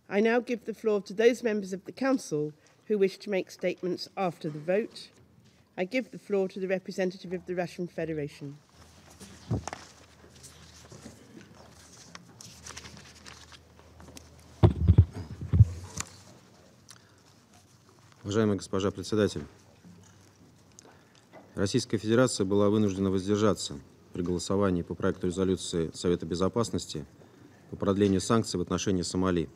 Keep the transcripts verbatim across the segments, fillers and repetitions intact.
I now give the floor to those members of the Council who wish to make statements after the vote. I give the floor to the representative of the Russian Federation. Уважаемая госпожа председатель, Российская Федерация была вынуждена воздержаться при голосовании по проекту резолюции Совета Безопасности по продлению санкций в отношении Сомали.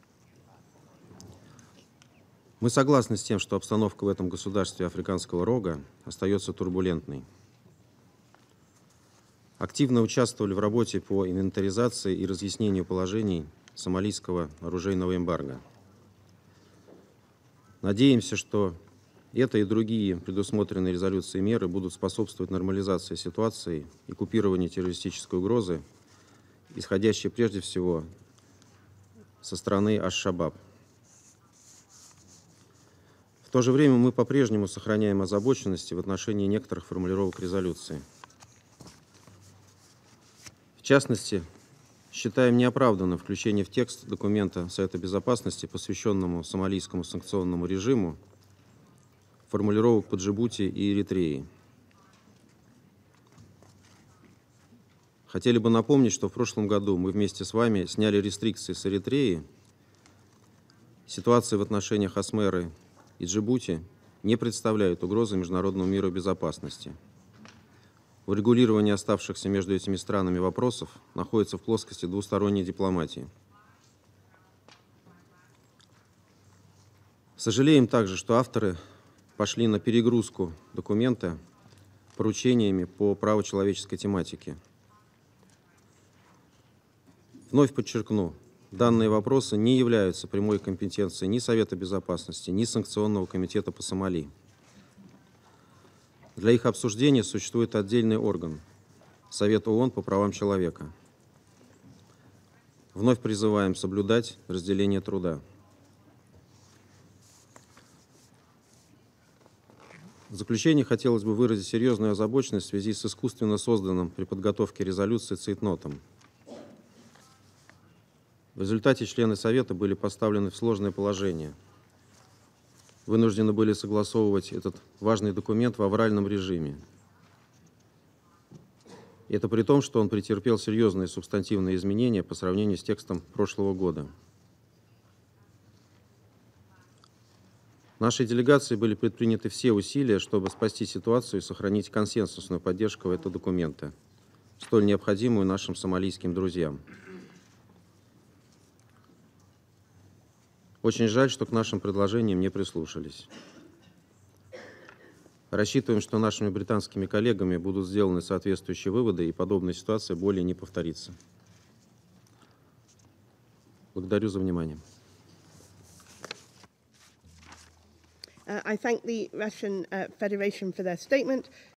Мы согласны с тем, что обстановка в этом государстве Африканского Рога остается турбулентной. Активно участвовали в работе по инвентаризации и разъяснению положений сомалийского оружейного эмбарго. Надеемся, что это и другие предусмотренные резолюцией меры будут способствовать нормализации ситуации и купированию террористической угрозы, исходящей прежде всего со стороны Аш-Шабаб. В то же время мы по-прежнему сохраняем озабоченности в отношении некоторых формулировок резолюции. В частности, считаем неоправданным включение в текст документа Совета Безопасности, посвященному сомалийскому санкционному режиму, формулировок по Джибути и Эритреи. Хотели бы напомнить, что в прошлом году мы вместе с вами сняли рестрикции с Эритреи. Ситуация в отношениях Асмеры и Джибути не представляет угрозы международному миру и безопасности. Урегулирование оставшихся между этими странами вопросов находится в плоскости двусторонней дипломатии. Сожалеем также, что авторы пошли на перегрузку документа поручениями по праву человеческой тематике. Вновь подчеркну, данные вопросы не являются прямой компетенцией ни Совета Безопасности, ни Санкционного комитета по Сомали. Для их обсуждения существует отдельный орган – Совет ООН по правам человека. Вновь призываем соблюдать разделение труда. В заключение хотелось бы выразить серьезную озабоченность в связи с искусственно созданным при подготовке резолюции цейтнотом. В результате члены Совета были поставлены в сложное положение. Вынуждены были согласовывать этот важный документ в авральном режиме. Это при том, что он претерпел серьезные субстантивные изменения по сравнению с текстом прошлого года. Нашей делегации были предприняты все усилия, чтобы спасти ситуацию и сохранить консенсусную поддержку этого документа, столь необходимую нашим сомалийским друзьям. Очень жаль, что к нашим предложениям не прислушались. Рассчитываем, что нашими британскими коллегами будут сделаны соответствующие выводы, и подобная ситуация более не повторится. Благодарю за внимание. Uh, I thank the Russian uh, Federation for their statement.